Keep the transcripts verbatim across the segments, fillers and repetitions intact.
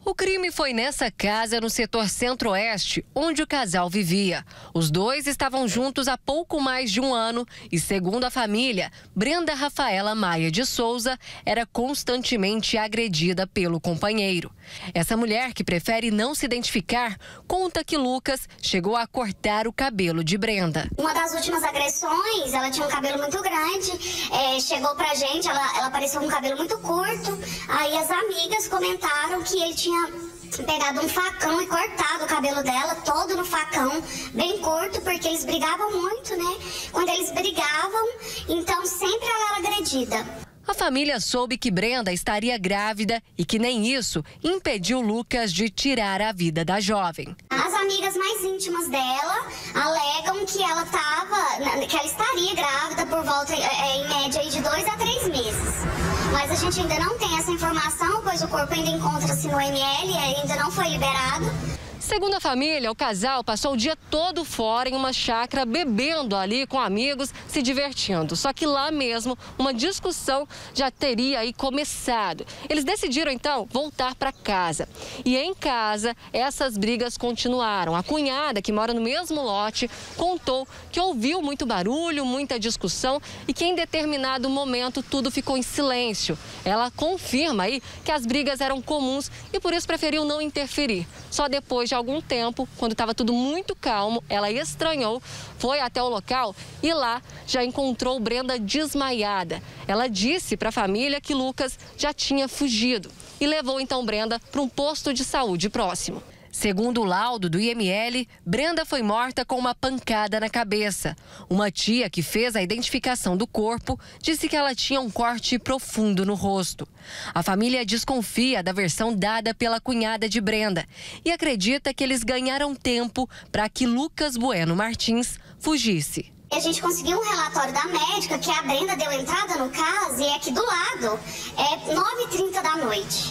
O crime foi nessa casa no setor centro-oeste, onde o casal vivia. Os dois estavam juntos há pouco mais de um ano e, segundo a família, Brenda Rafaela Maia de Souza era constantemente agredida pelo companheiro. Essa mulher, que prefere não se identificar, conta que Lucas chegou a cortar o cabelo de Brenda. Uma das últimas agressões, ela tinha um cabelo muito grande, é, chegou pra gente, ela, ela apareceu com um cabelo muito curto, aí as amigas comentaram que ele tinha pegado um facão e cortado o cabelo dela todo no facão, bem curto, porque eles brigavam muito, né? Quando eles brigavam, então sempre ela era agredida. A família soube que Brenda estaria grávida e que nem isso impediu Lucas de tirar a vida da jovem. As amigas mais íntimas dela alegam que ela tava, que ela estaria grávida por volta, é, em média, de dois a três meses. Mas a gente ainda não tem essa informação, pois o corpo ainda encontra-se no M L e ainda não foi liberado. Segundo a família, o casal passou o dia todo fora em uma chácara, bebendo ali com amigos, se divertindo. Só que lá mesmo, uma discussão já teria aí começado. Eles decidiram, então, voltar para casa. E em casa, essas brigas continuaram. A cunhada, que mora no mesmo lote, contou que ouviu muito barulho, muita discussão e que em determinado momento tudo ficou em silêncio. Ela confirma aí que as brigas eram comuns e por isso preferiu não interferir. Só depois de algum tempo, quando estava tudo muito calmo, ela estranhou, foi até o local e lá já encontrou Brenda desmaiada. Ela disse para a família que Lucas já tinha fugido e levou então Brenda para um posto de saúde próximo. Segundo o laudo do I M L, Brenda foi morta com uma pancada na cabeça. Uma tia que fez a identificação do corpo disse que ela tinha um corte profundo no rosto. A família desconfia da versão dada pela cunhada de Brenda e acredita que eles ganharam tempo para que Lucas Bueno Martins fugisse. A gente conseguiu um relatório da médica que a Brenda deu entrada no caso e é aqui do lado, é nove e trinta da noite.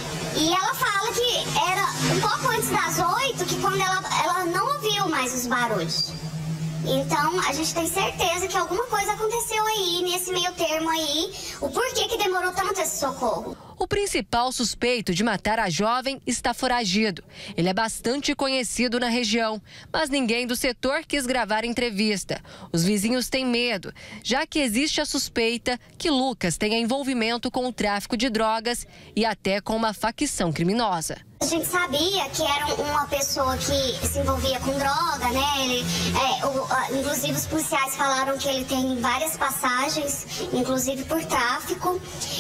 E ela fala que era um pouco antes das oito, que quando ela, ela não ouviu mais os barulhos. Então, a gente tem certeza que alguma coisa aconteceu aí, nesse meio termo aí, o porquê que demorou tanto esse socorro. O principal suspeito de matar a jovem está foragido. Ele é bastante conhecido na região, mas ninguém do setor quis gravar entrevista. Os vizinhos têm medo, já que existe a suspeita que Lucas tenha envolvimento com o tráfico de drogas e até com uma facção criminosa. A gente sabia que era uma pessoa que se envolvia com droga, né? Ele, é, o, inclusive os policiais falaram que ele tem várias passagens, inclusive por tráfico.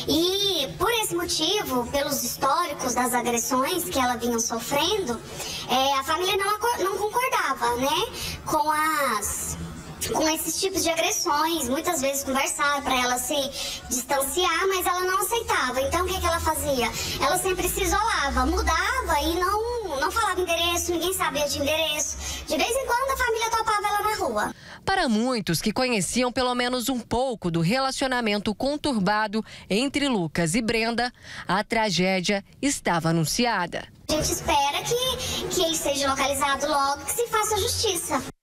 E por esse motivo, pelos históricos das agressões que ela vinha sofrendo, é, a família não, não concordava, né? Com as... com esses tipos de agressões, muitas vezes conversaram para ela se distanciar, mas ela não aceitava. Então o que, que ela fazia? Ela sempre se isolava, mudava e não, não falava endereço, ninguém sabia de endereço. De vez em quando a família topava ela na rua. Para muitos que conheciam pelo menos um pouco do relacionamento conturbado entre Lucas e Brenda, a tragédia estava anunciada. A gente espera que, que ele seja localizado logo, que se faça justiça.